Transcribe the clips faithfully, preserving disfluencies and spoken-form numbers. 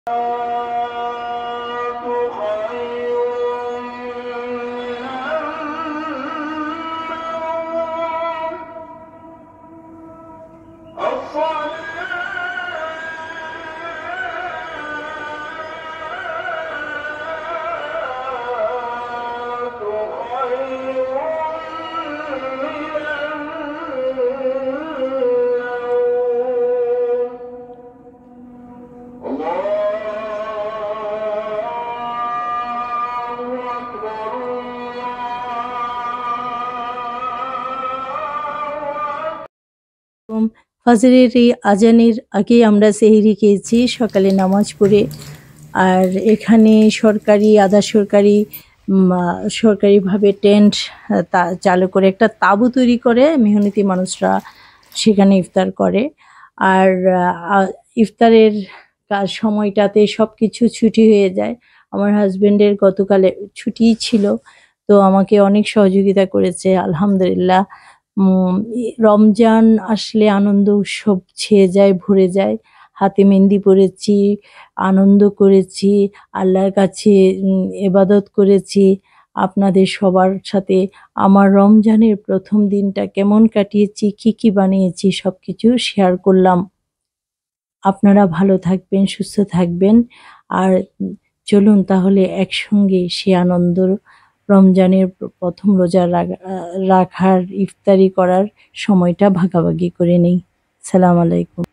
ফজরের এই আজানের আগেই আমরা সেহরি খেয়েছি সকালে নামাজ পড়ে। আর এখানে সরকারি আধা সরকারি সরকারিভাবে টেন্ট তা চালু করে একটা তাঁবু তৈরি করে মেহনতি মানুষরা সেখানে ইফতার করে। আর ইফতারের কাজ সময়টাতে সব কিছু ছুটি হয়ে যায়। আমার হাজবেন্ডের গতকালে ছুটিই ছিল, তো আমাকে অনেক সহযোগিতা করেছে আলহামদুলিল্লাহ। রমজান আসলে আনন্দ উৎসব ছেয়ে যায়, ভরে যায়। হাতে মেহেন্দি পরেছি, আনন্দ করেছি, আল্লাহর কাছে ইবাদত করেছি। আপনাদের সবার সাথে আমার রমজানের প্রথম দিনটা কেমন কাটিয়েছি, কি কি বানিয়েছি সব কিছু শেয়ার করলাম। আপনারা ভালো থাকবেন, সুস্থ থাকবেন। আর চলুন তাহলে একসঙ্গে সে আনন্দ রমজানের প্রথম রোজা রাখার ইফতারি করার সময়টা ভাগাভাগি করে নেই। সালাম আলাইকুম।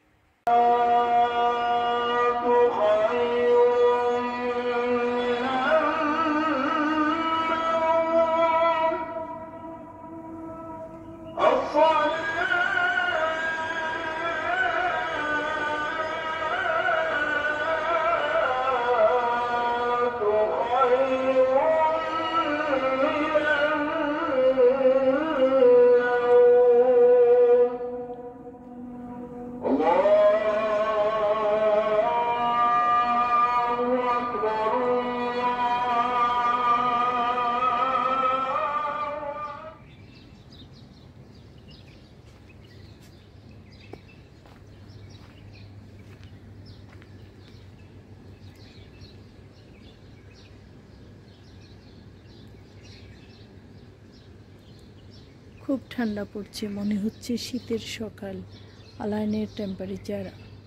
খুব ঠান্ডা পড়ছে, মনে হচ্ছে শীতের সকাল। আলাইনের টেম্পারেচার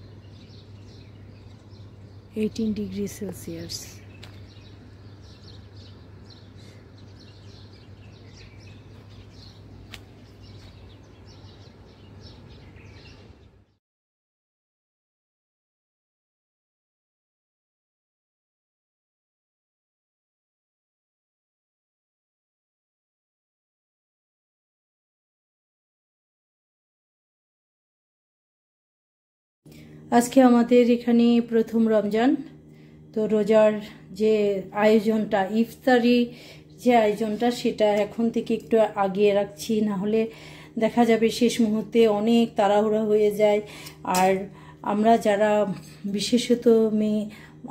এইটিন ডিগ্রি সেলসিয়াস। আজকে আমাদের এখানে প্রথম রমজান, তো রোজার যে আয়োজনটা, ইফতারি যে আয়োজনটা, সেটা এখন থেকে একটু আগিয়ে রাখছি, না হলে দেখা যাবে শেষ মুহূর্তে অনেক তাড়াহুড়া হয়ে যায়। আর আমরা যারা বিশেষত মেয়ে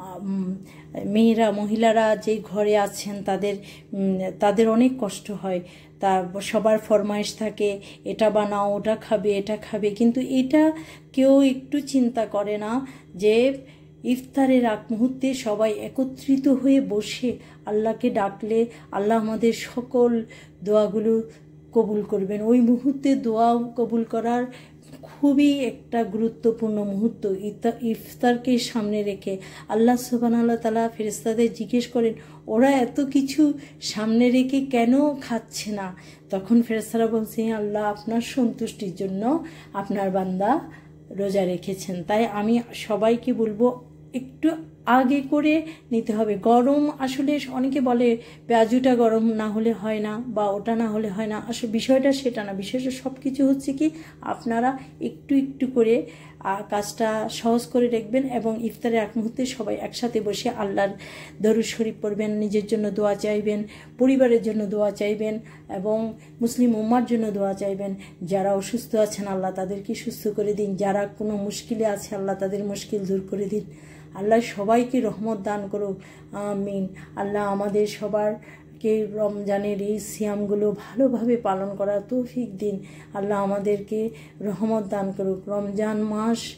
মেয়েরা মহিলারা যে ঘরে আছেন তাদের তাদের অনেক কষ্ট হয়। তা সবার ফরমাইশ থাকে, এটা বানাও, ওটা খাবে, এটা খাবে, কিন্তু এটা কেউ একটু চিন্তা করে না যে ইফতারের আগ মুহূর্তে সবাই একত্রিত হয়ে বসে আল্লাহকে ডাকলে আল্লাহ আমাদের সকল দোয়াগুলো কবুল করবেন। ওই মুহূর্তে দোয়া কবুল করার খুবই একটা গুরুত্বপূর্ণ মুহূর্ত। ইফতারকে সামনে রেখে আল্লাহ সুবহানাহু ওয়া তাআলা ফেরেশতাদের জিজ্ঞেস করেন, ওরা এত কিছু সামনে রেখে কেন খাচ্ছে না? তখন ফেরেশতারা বলছে, আল্লাহ আপনার সন্তুষ্টির জন্য আপনার বান্দা রোজা রেখেছেন। তাই আমি সবাইকে বলবো একটু আগে করে নিতে হবে। গরম আসলে অনেকে বলে পেঁয়াজুটা গরম না হলে হয় না, বা ওটা না হলে হয় না। আসলে বিষয়টা সেটা না, বিষয়টা সব কিছু হচ্ছে কি আপনারা একটু একটু করে কাজটা সহজ করে রাখবেন এবং ইফতারের এক মুহূর্তে সবাই একসাথে বসে আল্লাহর দরুদ শরীফ পড়বেন, নিজের জন্য দোয়া চাইবেন, পরিবারের জন্য দোয়া চাইবেন এবং মুসলিম উম্মার জন্য দোয়া চাইবেন। যারা অসুস্থ আছেন আল্লাহ তাদেরকে সুস্থ করে দিন, যারা কোনো মুশকিলে আছে আল্লাহ তাদের মুশকিল দূর করে দিন। আল্লাহ সবাইকে রহমত দান করুক, আমিন। আল্লাহ আমাদের সবারকে রমজানের এই সিয়ামগুলো ভালোভাবে পালন করার তৌফিক দিন। আল্লাহ আমাদেরকে রহমত দান করুক। রমজান মাস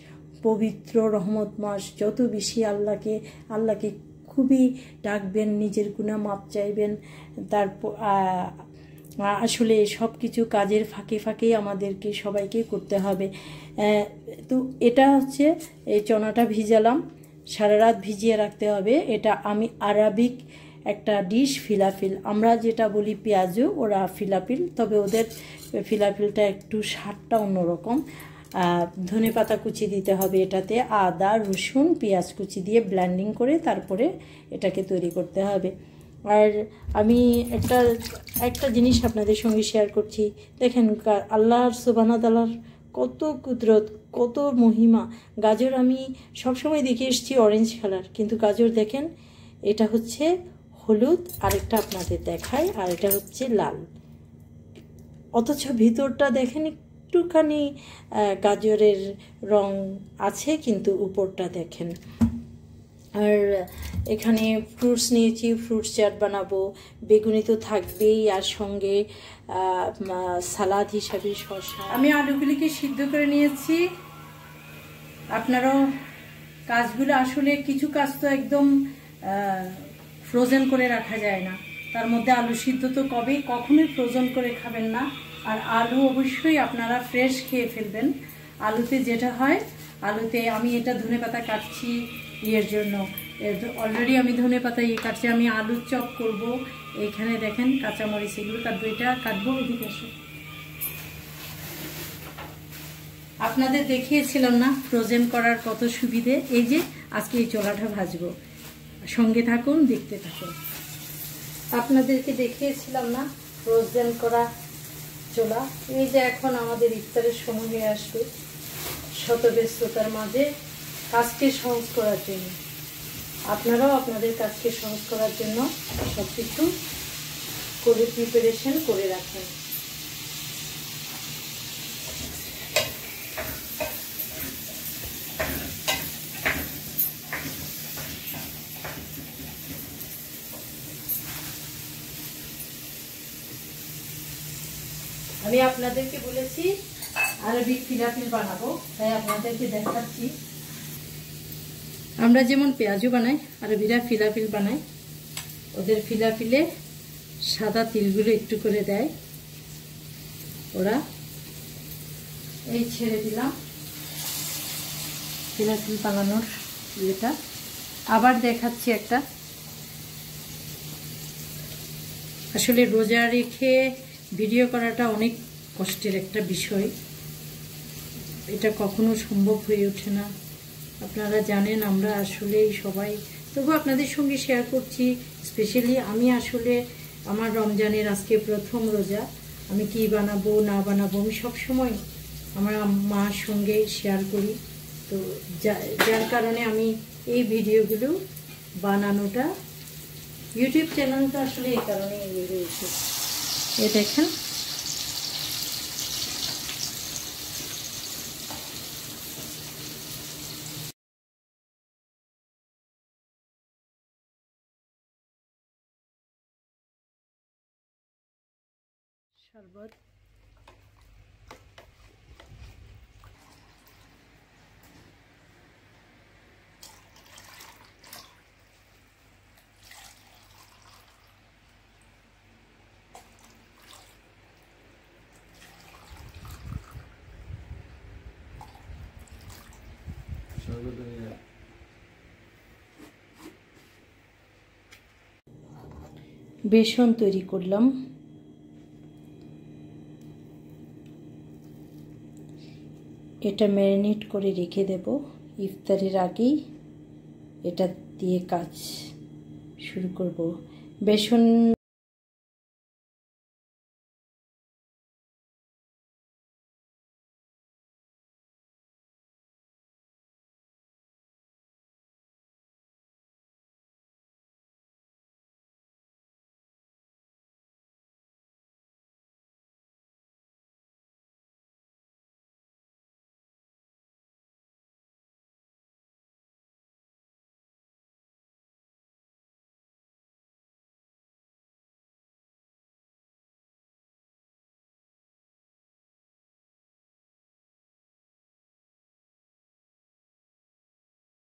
পবিত্র রহমত মাস, যত বেশি আল্লাহকে আল্লাহকে খুবই ডাকবেন, নিজের গুনাহ মাপ চাইবেন। তারপর আসলে সব কিছু কাজের ফাঁকে ফাঁকেই আমাদেরকে সবাইকে করতে হবে। তো এটা হচ্ছে এই চনাটা ভিজালাম, সারা রাত ভিজিয়ে রাখতে হবে। এটা আমি আরবিক একটা ডিশ, ফিলাফিল। আমরা যেটা বলি পেঁয়াজু, ওরা ফিলাফিল, তবে ওদের ফিলাফিলটা একটু স্বাদটা অন্যরকম। ধনে পাতা কুচি দিতে হবে এটাতে, আদা রসুন পেঁয়াজ কুচি দিয়ে ব্লেন্ডিং করে তারপরে এটাকে তৈরি করতে হবে। আর আমি একটা একটা জিনিস আপনাদের সঙ্গে শেয়ার করছি। দেখেন আল্লাহর সুবহানাহু ওয়া তাআলার কত কুদরত, কত মহিমা। গাজর আমি সবসময় দেখে এসেছি অরেঞ্জ কালার, কিন্তু গাজর দেখেন এটা হচ্ছে হলুদ, আরেকটা আপনাদের দেখায়, আর এটা হচ্ছে লাল। অথচ ভিতরটা দেখেন একটুখানি গাজরের রং আছে, কিন্তু উপরটা দেখেন। আর এখানে ফ্রুটস নিয়েছি, ফ্রুটস চাট বানাবো। বেগুনি তো থাকবেই, আর সঙ্গে সালাদ হিসাবে শসা। আমি আলুগুলিকে সিদ্ধ করে নিয়েছি। আপনারাও কাজগুলো, আসলে কিছু কাজ তো একদম ফ্রোজেন করে রাখা যায় না। তার মধ্যে আলু সিদ্ধ তো কবেই কখনোই ফ্রোজেন করে খাবেন না। আর আলু অবশ্যই আপনারা ফ্রেশ খেয়ে ফেলবেন। আলুতে যেটা হয়, আলুতে আমি এটা ধনে পাতা কাটছি ইয়ের জন্য, অলরেডি আমি ধনে পাতা ইয়ে কাটছি। আমি আলু চপ করব। এইখানে দেখেন কাঁচামরিচ এগুলো কাটবো, এটা কাটবো। এদিকে আসো, আপনাদের দেখিয়েছিলাম না ফ্রোজেন করার কত সুবিধে। এই যে আজকে এই চোলাটা ভাজবো, সঙ্গে থাকুন, দেখতে থাকুন। আপনাদেরকে দেখিয়েছিলাম না ফ্রোজেন করা চোলা। এই যে এখন আমাদের ইফতারের সময় হয়ে আসবে, শত ব্যস্ততার মাঝে কাজকে সহজ করার জন্য আপনারাও আপনাদের কাজকে সহজ করার জন্য সব কিছু করে প্রিপারেশন করে রাখেন। আমি আপনাদেরকে বলেছি আরবিক ফিলাফিল বানাবো, তাই আপনাদেরকে দেখাচ্ছি। আমরা যেমন পেঁয়াজু বানাই, আরবিরা ফিলাফিল বানাই। ওদের ফিলাফিলে সাদা তিলগুলো একটু করে দেয় ওরা। এই ছেড়ে দিলাম ফিলাফিল বানানোর ইয়েটা। আবার দেখাচ্ছি একটা। আসলে রোজা রেখে ভিডিও করাটা অনেক কষ্টের একটা বিষয়, এটা কখনো সম্ভব হয়ে ওঠে না। আপনারা জানেন আমরা আসলে সবাই, তবু আপনাদের সঙ্গে শেয়ার করছি। স্পেশালি আমি আসলে আমার রমজানের আজকে প্রথম রোজা, আমি কি বানাবো না বানাবো আমি সবসময় আমার মার সঙ্গে শেয়ার করি। তো যার কারণে আমি এই ভিডিওগুলো বানানোটা, ইউটিউব চ্যানেলটা আসলে এই কারণে এগিয়ে রয়েছে। এ দেখেন শরবত। বেসন তৈরি করলাম। এটা ম্যারিনেট করে রেখে দেব, ইফতারের আগেই এটা দিয়ে কাজ শুরু করব। বেসন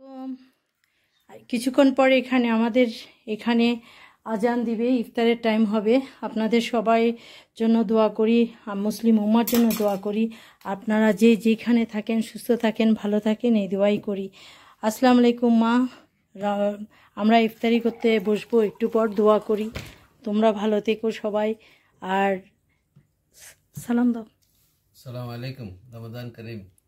তো কিছুক্ষণ পরে এখানে আমাদের এখানে আজান দিবে, ইফতারের টাইম হবে। আপনাদের সবাই জন্য দোয়া করি, মুসলিম উম্মার জন্য দোয়া করি। আপনারা যে যেখানে থাকেন সুস্থ থাকেন, ভালো থাকেন, এই দোয়াই করি। আসসালামু আলাইকুম মা, আমরা ইফতারি করতে বসবো, একটু পর দোয়া করি। তোমরা ভালো থেকো সবাই, আর সালাম দাও। আসসালামু আলাইকুম, রমাদান করিম।